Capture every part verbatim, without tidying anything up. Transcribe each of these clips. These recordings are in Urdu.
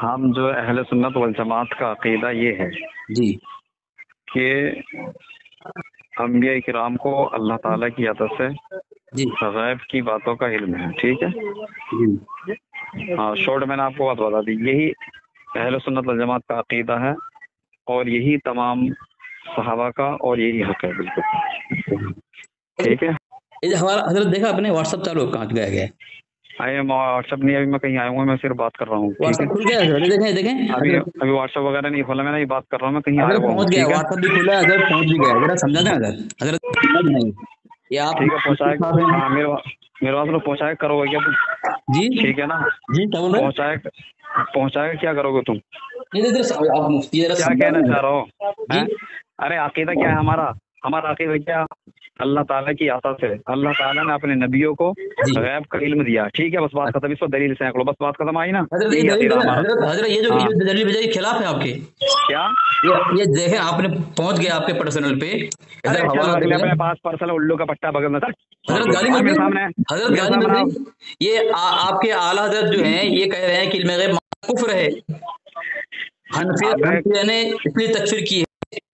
ہم جو اہل سنت والجماعت کا عقیدہ یہ ہے جی کہ انبیاء کرام کو اللہ تعالیٰ کی عطا سے جی غیب کی باتوں کا علم ہے. ٹھیک ہے. جی ہاں شارٹ میں نے آپ کو بات بتا دی. یہی اہل سنت والجماعت کا عقیدہ ہے اور یہی تمام صحابہ کا اور یہی حق ہے. بالکل ٹھیک ہے. یہ ہمارا حضرت دیکھا آپ نے واٹس ایپ چالو کہاں گیا گیا آئے واٹس ایپ نہیں, ابھی میں کہیں آیا ہوں, میں صرف بات کر رہا ہوں. واٹس ایپ کھل گیا حضرت, دیکھیں دیکھیں ابھی حضرت ابھی واٹس ایپ وغیرہ نہیں کھولا میں نے, یہ بات کر رہا ہوں, میں کہیں آیا حضرت ہوا ہوں. پہنچ گیا, ٹھیک ہے واٹس ایپ بھی کھلا ہے حضرت, پہنچ بھی گیا. ذرا سمجھا دیں حضرت, حضرت سمجھ نہیں یہ آپ ٹھیک ہے پہنچائے. ہاں میرے میرے پاس لوگ پہنچائے کرو گے کیا تم؟ جی ٹھیک ہے نا. جی کیا بول رہے ہیں؟ پہنچائے پہنچائے کیا کرو گے تم؟ نہیں ادھر آپ مفتی ذرا کیا سمجھا کہنا دیں چاہ رہا ہو؟ جی. ہیں؟ ارے عقیدہ کیا ہے ہمارا؟ ہمارا عقیدہ کیا؟ اللہ تعالیٰ کی عطا سے اللہ تعالیٰ نے اپنے نبیوں کو جی غیب کا علم دیا. ٹھیک ہے بس بات ختم. اس کو دلیل سے بس بات ختم آئی نا. حضرت یہ یہی دلیل عقیدہ دیکھیں ہمارا. حضرت, حضرت یہ جو ہاں. یہ جو دلیل بجائے خلاف ہے آپ کے. کیا یہ یہ دیکھیں آپ نے پہنچ گیا آپ کے پرسنل پہ, ادھر ارے چل حوالہ رکھ لے اپنے دیکھیں. پاس پرسل الو کا پٹا بغل میں سر. حضرت گالی مت میرے دیں, سامنے حضرت میرے گالی مت سامنے دیں. یہ آ- آپ کے اعلیٰ حضرت جو ہیں یہ کہہ رہے ہیں کہ علم غیب کفر ہے. حنفی حنفیہ نے اس لیے تکفیر کی ہے.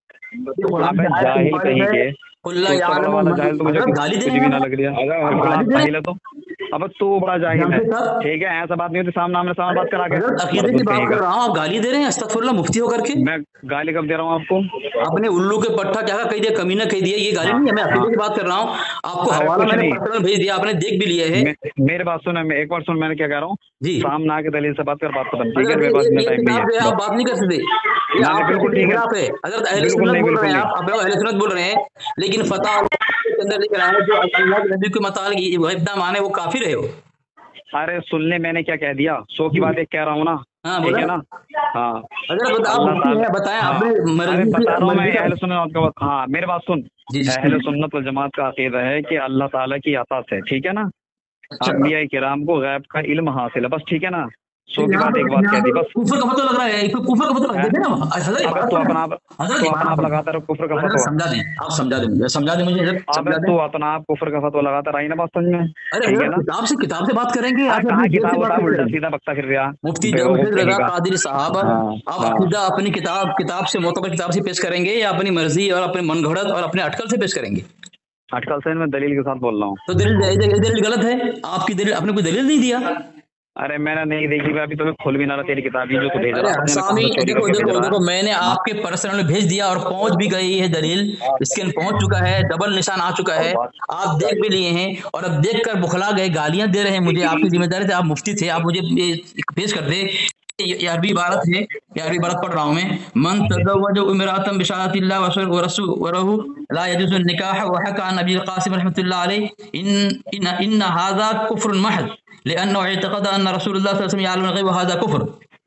یہ قرآن آپ کی آیت کے جاہل مخالف کہیں ہے. کے قل لا تو اس سے بڑا یعلم والا من, جاہل تو مجھے حضرت گالی دے کچھ رہے بھی ہیں نہ آپ, لگ رہا. آپ بڑا گالی دے رہے جاہل ہے تو اب تو بڑا ہیں جاہل ہے. جانتے صاحب. ٹھیک ہے ایسا بات نہیں ہوتی, سامنے آمنے سامنے بات کرا کے حضرت عقیدے کی مردود بات کہیں کر گا. رہا ہوں, آپ گالی دے رہے ہیں استغفر اللہ مفتی ہو کر کے. میں گالی کب دے رہا ہوں آپ کو؟ آپ نے الو کے پٹھا کیا کہہ دیا, کمینہ کہہ دیا, یہ گالی ہاں نہیں ہے. میں ہاں. عقیدے کی بات کر رہا ہوں. آپ کو ارے حوالہ کچھ میں نے نہیں, پرسنل بھیج دیا, آپ نے دیکھ بھی لیا ہے. میں- میرے بات سن, میں ایک بار سن, میں نے کیا کہہ رہا ہوں, جی سامنے آ کے دلیل سے بات کر, بات ختم. ٹھیک ہے حضرت میرے پاس یہ اتنا یہ ٹائم نہیں کتاب جو ہے ہے آپ بس. بات نہیں کر سکتے. یہ نہیں نہیں آپ کے بالکل عقیدے کے ٹھیک ہے, خلاف ہے. حضرت اہل بالکل سنت نہیں بول بالکل رہے ہیں, نہیں. آپ آپ اہل سنت بول رہے ہیں, لیکن فتح کے اندر لکھ رہا ہے جو اللہ کے نبی کے متعلق غیب نہ مانے وہ کافر ہے. وہ ارے سن لے, میں نے کیا کہہ دیا, سو کی جی بات ایک کہہ رہا ہوں نا. ہاں ٹھیک بولے ہے نا. ہاں حضرت بتا, آپ اللہ مفتی تعالی ہیں بتائیں ہاں. اپنے ارے مرضی بتا سے رہا ہوں میں مرضی کا. اہل سنت کا. ہاں میرے بات سن, جی جی اہل سنت والجماعت کا عقیدہ ہے کہ اللہ تعالیٰ کی عطا سے, ٹھیک ہے نا, اچھا انبیاء کرام کو غیب کا علم حاصل ہے. بس ٹھیک ہے نا, سو کی یہاں بات پہ ایک بات یہاں کہہ دی پہ بس. کفر کا فتوا لگ رہا ہے, کفر کا فتوا ہیں؟ دیکھیں نا حضرت, ابے عبارت تو پڑھیں اپنا آپ حضرت, تو اپنا عبارت آپ پڑھیں. لگاتا رہو کفر کا حضرت فتوا. سمجھا دیں, آپ سمجھا دیں مجھے, سمجھا دیں مجھے حضرت, ابے سمجھا دیں. تو اپنا آپ کفر کا فتوا لگاتا رہی نا بات سمجھ میں. ارے ٹھیک ہے حضرت نا. کتاب سے کتاب سے بات کریں گے یا ارے پھر کہاں اپنی جیب کتاب سے بات وتاب الٹا کریں گے. سیدھا بکتا پھر رہا مفتی بیوقوف جمشید کہیں رضا کا. قادری صاحب, ہاں آپ ہاں. عقیدہ اپنی کتاب کتاب سے معتبر کتاب سے پیش کریں گے یا اپنی مرضی اور اپنے من گھڑت اور اپنے اٹکل سے پیش کریں گے؟ اٹکل سے میں دلیل کے ساتھ بول رہا ہوں. تو دلیل دلیل غلط ہے. آپ کی دلیل, آپ نے کوئی دلیل نہیں دیا. ارے میں نے نہیں دیکھی, میں ابھی تمہیں کھول بھی نہ رہا تیری کتاب, جو تو بھیج رہا ارے پتہ نہیں کہاں حسامی سے چوری دیکھو کر کے بھیج دیکھو رہا دیکھو, ہے. میں نے آپ کے پرسنل میں بھیج دیا اور پہنچ بھی گئی ہے دلیل, اسکین پہنچ چکا ہے, ڈبل نشان آ چکا ہے, آپ دیکھ بھی لیے ہیں اور اب دیکھ کر بخلا گئے, گالیاں دے رہے ہیں مجھے. آپ کی ذمہ داری تھی, آپ مفتی تھے, آپ مجھے یہ پیش کر دے. یہ عربی عبارت ہے, یہ عربی عبارت پڑھ رہا ہوں میں. من تزوج امرأة بشهادة الله ورسوله لا يجوز النكاح, وحكى عن ابي القاسم رحمه الله عليه ان ان ان هذا كفر محض لانه اعتقد ان رسول الله صلى الله عليه وسلم يعلم الغيب وهذا كفر.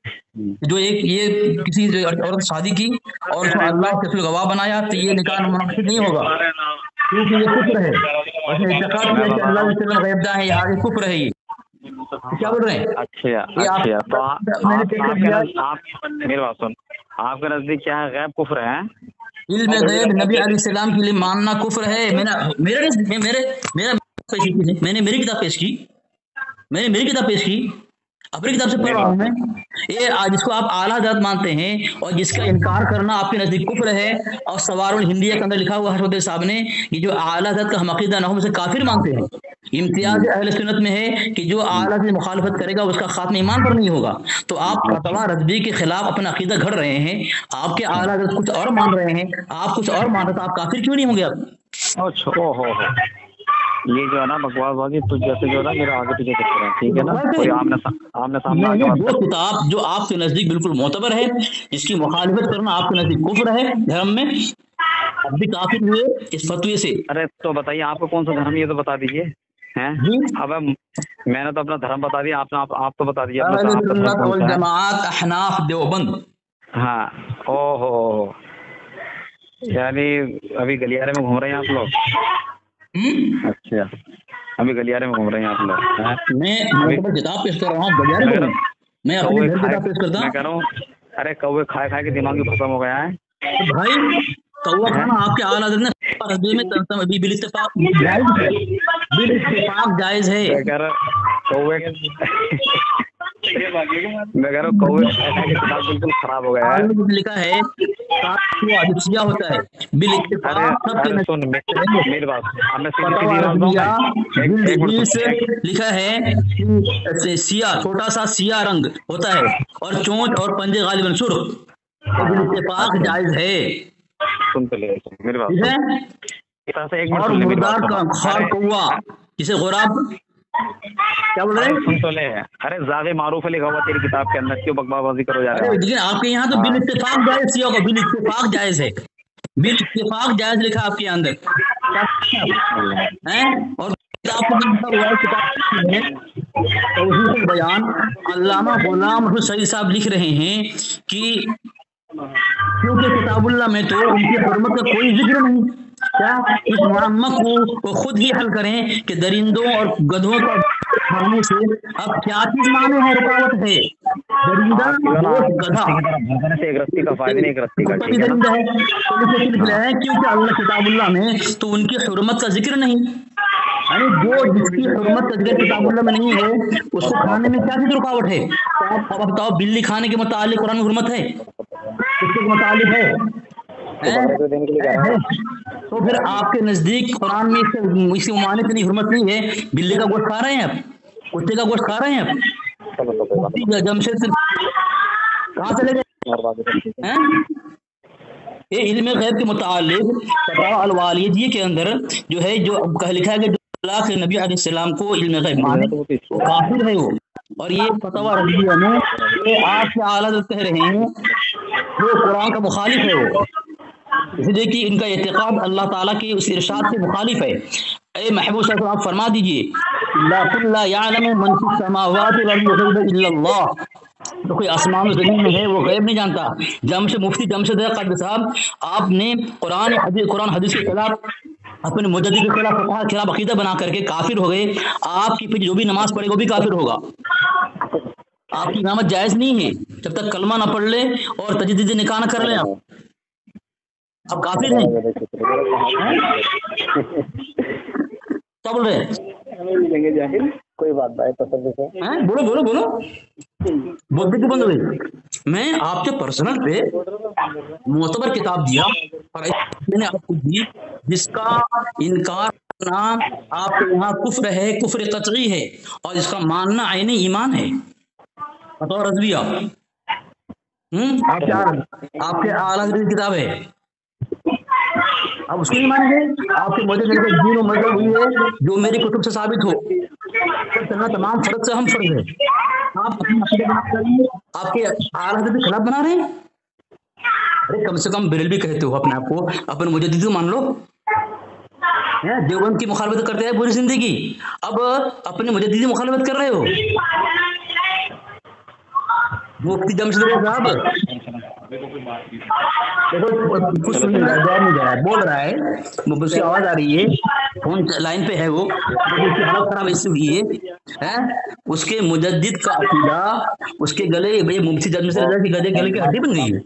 جو ایک یہ کسی عورت شادی کی اور اس کو اللہ کے رسول گواہ بنایا تو یہ نکاح منعقد نہیں ہوگا کیونکہ یہ کفر ہے. اور اس نے اعتقاد میں کیا کہ بتا رہا اللہ ہوں. کے وسلم غیب داں ہے, یہ کفر ہے. یہ کیا بول رہے ہیں اچھا یہ اچھا, تو آپ آپ میں نے آپ پیش کر کے دیا. نزدیک, آپ میری بات سن, آپ کے نزدیک کیا ہے, غیب کفر ہے؟ علم غیب نبی علیہ السلام کے لیے ماننا کفر ہے. میں نے میرے میرے میرا پیش کی, میں نے میری کتاب پیش کی, میں نے میری کتاب پیش کی, اپنی کتاب سے پڑھ میری رہا ہوں بات میں. سن. یہ جس کو آپ اعلیٰ حضرت مانتے ہیں اور جس کا انکار کرنا آپ کے نزدیک کفر ہے, اور سوار الہندیہ کے اندر لکھا ہوا حضرت صاحب نے یہ جو اعلیٰ حضرت کا ہم عقیدہ نہ ہو سے کافر مانتے ہیں. امتیاز اہل سنت میں ہے کہ جو اعلیٰ سے مخالفت کرے گا اس کا خاتمہ ایمان پر نہیں ہوگا. تو آپ فتویٰ رضوی کے خلاف اپنا عقیدہ گھڑ رہے ہیں. آپ کے اعلیٰ حضرت کچھ اور مان رہے ہیں, آپ کچھ اور مان رہے, تو آپ کافر کیوں نہیں ہوں گے؟ آپ اچھا او ہو ہو, یہ جو ہے نا بکواس باقی تجھ جیسے جو ہے نا میرا آگے پیچھے کر رہا ہے. ٹھیک ہے نا, کوئی آمنے آمنے سامنے نہیں آ کے نہیں, بات وہ کر. کتاب جو آپ کے نزدیک بالکل معتبر ہے, جس کی مخالفت کرنا آپ کے نزدیک کفر ہے دھرم میں, اب بھی کافر ہوئے اس فتوے سے. ارے تو بتائیے آپ کو کون سا دھرم, یہ تو بتا دیجیے. ہیں جی اب میں نے تو اپنا دھرم بتا دیا, آپ نے آپ تو بتا دیجیے اپنا, اہل آپ کا دھرم سنت کون سا ہے؟ والجماعت احناف دیوبند. ہاں او ہو, یعنی ابھی گلیارے میں گھوم رہے ہیں آپ لوگ. اچھا ابھی گلیارے میں گھوم رہے ہیں آپ لوگ. میں ابھی معتبر کتاب پیش کر رہا ہوں, گلیارے میں کو کہہ نہیں, میں رہا ہوں اپنے کوے گھر کھائے, کتاب پیش کرتا میں ہوں. کہہ رہا ہوں ارے کوے کھائے کھائے کے دماغ بھی ختم ہو گیا ہے. تو بھائی کوا ہیں؟ کھانا آپ کے اعلیٰ حضرت نے رضوی میں بال اتفاق جائز ہے, بال اتفاق جائز ہے. میں کہہ رہا کوے میں کہہ رہا ہوں کووڈ کتاب بالکل خراب ہو گیا ہے. لکھا ہے ہوتا ہے میری بات لکھا ہے سیاہ چھوٹا سا سیاہ رنگ ہوتا ہے اور چونچ اور پنجے غالباً سرخ اتفاق جائز ہے. سن تو لے میری بات اور مردار کا خار کوا جسے غراب کیا بول رہے ہیں سن تو لے. ارے زاغ معروف لکھا ہوا تیری کتاب کے اندر کیوں بکواس بازی کرو جا رہے ہیں؟ لیکن آپ کے یہاں تو بال اتفاق جائز سیاہ ہوگا بال اتفاق جائز ہے بال اتفاق جائز لکھا آپ کے اندر اور توحید بیان علامہ غلام رشید سعید صاحب لکھ رہے ہیں کہ کیونکہ کتاب اللہ میں تو ان کی حرمت کا کوئی ذکر نہیں. کیا اس معمہ کو وہ خود ہی حل کریں کہ درندوں اور گدھوں کا کھانے سے اب کیا چیز معنی ہے رکاوٹ ہے. درندہ گدھا ایک رسی کا فائدہ نہیں ایک رسی کا درندہ ہے کیونکہ اللہ کتاب اللہ میں تو ان کی حرمت کا ذکر نہیں. یعنی جو جس کی حرمت کا ذکر کتاب اللہ میں نہیں ہے اس کو کھانے میں کیا چیز رکاوٹ ہے. اب بتاؤ بلی کھانے کے متعلق قرآن میں حرمت ہے اس کے متعلق ہے تو پھر آپ کے نزدیک قرآن میں اس کی ممانعت نہیں حرمت نہیں ہے. بلی کا گوشت کھا رہے ہیں آپ کتے کا گوشت کھا رہے ہیں آپ جمشید کہاں چلے گئے. یہ علم غیب کے متعلق فتاوی الوالیدیہ کے اندر جو ہے جو لکھا ہے کہ اللہ کے نبی علیہ السلام کو علم غیب مانے وہ کافر ہے وہ. اور یہ فتاوی رضویہ میں یہ آپ کے اعلیٰ حضرت کہہ رہے ہیں وہ قرآن کا مخالف ہے وہ اس لیے کہ ان کا اعتقاد اللہ تعالیٰ کے اس ارشاد سے مخالف ہے. اے محبوب صلی اللہ علیہ وسلم آپ فرما دیجئے لا قل لا يعلم من في السماوات والارض الغیب الا اللہ. تو کوئی آسمان و زمین میں ہے وہ غیب نہیں جانتا. جمشید مفتی جمشید قادری صاحب آپ نے قرآن حدیث قرآن حدیث کے خلاف اپنے مجدد کے خلاف خلاف عقیدہ بنا کر کے کافر ہو گئے. آپ کی پہ جو بھی نماز پڑھے وہ بھی کافر ہوگا. آپ کی امامت جائز نہیں ہے جب تک کلمہ نہ پڑھ لے اور تجدید نکاح نہ کر لیں. آپ اب کافر ہیں کیا بول رہے ہیں کوئی بات بھائی بولو بولو بولو بولتے کیوں بند ہوئی. میں آپ کے پرسنل پہ معتبر کتاب دیا اور میں نے آپ کو دی جس کا انکار کرنا آپ کے یہاں کفر ہے کفر قطعی ہے اور اس کا ماننا عین ایمان ہے. بطور رضویہ آپ کے آپ کے اعلیٰ حضرت کی کتاب ہے آپ اس کو نہیں مانیں گے. آپ کے مجھے دین و مذہب ہوئی ہے جو میری کتب سے ثابت ہو تمام فرض سے ہم فرض ہے. آپ آپ کے اعلیٰ حضرت کے خلاف بنا رہے ہیں. ارے کم سے کم بریلوی کہتے ہو اپنے آپ کو اپنے مجدد مان لو. دیوبند کی مخالفت کرتے ہیں پوری زندگی اب اپنے مجدد مخالفت کر رہے ہو. مفتی جمشید صاحب کچھ نہیں بول رہا ہے اس کی آواز آ رہی ہے فون لائن پہ ہے وہ حالت خراب ایسی ہوئی ہے اس کے مجدد کا عقیدہ اس کے گلے مفتی جمشید کی گلے گلے کی ہڈی بن گئی ہے.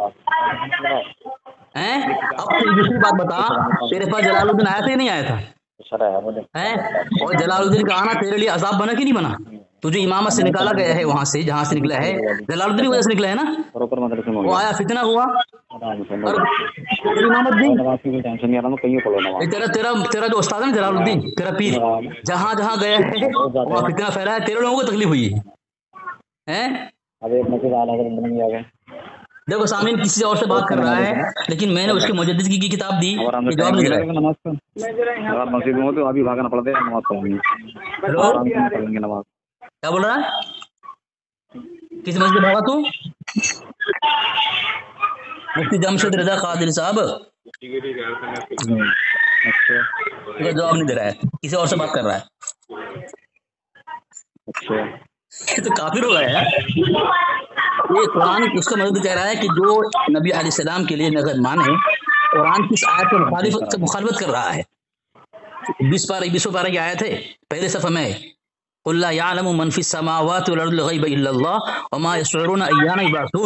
اب دوسری بات بتا تیرے پاس جلال الدین آیا تھا یا نہیں آیا تھا اور جلال الدین کا آنا تیرے لیے عذاب بنا کہ نہیں بنا. تجھے امامت سے نکالا گیا ہے وہاں سے جہاں سے نکلا ہے جلال الدین کی وجہ سے نکلا ہے نا. وہ آیا فتنہ ہوا امامت دی تیرا تیرا تیرا جو استاد ہے نا جلال الدین تیرا پیر جہاں جہاں گیا ہے وہاں فتنہ پھیلایا تیرے لوگوں کو تکلیف ہوئی ہے. دیکھو سامعین کسی اور سے بات کر رہا ہے لیکن میں نے اس کے مجدد کی کتاب دی جواب نہیں دیا. کیا بول رہا ہے کس مسجد بھاگا تو مفتی جمشید رضا قادری صاحب جواب نہیں دے رہا ہے کسی اور سے بات کر رہا ہے. تو کافر ہو گیا ہے یہ قرآن اس کا مطلب کہہ رہا ہے کہ جو نبی علیہ السلام کے لیے نظر مانے قرآن کی اس آیت پر مخالفت مخالفت کر رہا ہے. بیس پارہ بیسو پارہ کی آیت ہے پہلے صفحہ میں قل لا يعلم من في السماوات والارض الغيب الا الله وما يشعرون ايان يبعثون.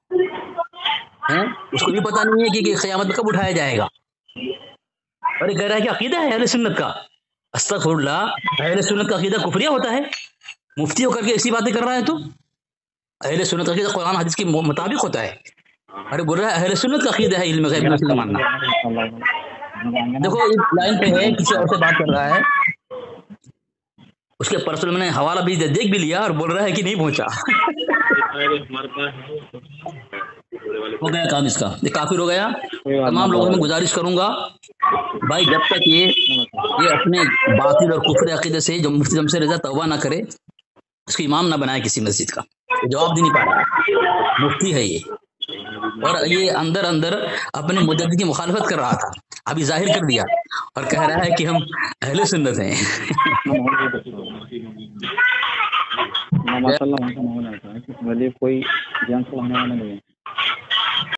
اس کو بھی پتہ نہیں ہے کہ قیامت کب اٹھایا جائے گا. اور یہ کہہ رہا ہے کہ عقیدہ ہے اہل سنت کا. استغفر اللہ اہل سنت کا عقیدہ کفریہ ہوتا ہے. मुफ्ती होकर के ऐसी बातें कर रहा है तू? अहले सुन्नत का अकीदा कुरान हदीस के मुताबिक होता है। अरे बोल रहा है अहले सुन्नत का अकीदा है इल्म गैब नहीं मानना। देखो इस लाइन पे है, किसी और से बात कर रहा है, उसके पर्सनल मैंने हवाला भी देख भी लिया और बोल रहा है कि नहीं पहुंचा। हो गया काम इसका, ये काफिर हो गया। तमाम लोगों में गुजारिश करूंगा भाई, जब तक ये ये अपने बातिल और कुफर अकीदे से जो मुफ्ती शमशेर रज़ा तौबा ना करे, उसको इमाम ना बनाए किसी मस्जिद का। ये जवाब दे नहीं पा रहा, मुफ्ती है ये, और ये अंदर अंदर अपने मुजद्दिद की मुखालफत कर रहा था, अभी जाहिर कर दिया और कह रहा है कि हम अहले सुन्नत हैं। माशाल्लाह, कोई जान से होने वाला नहीं है।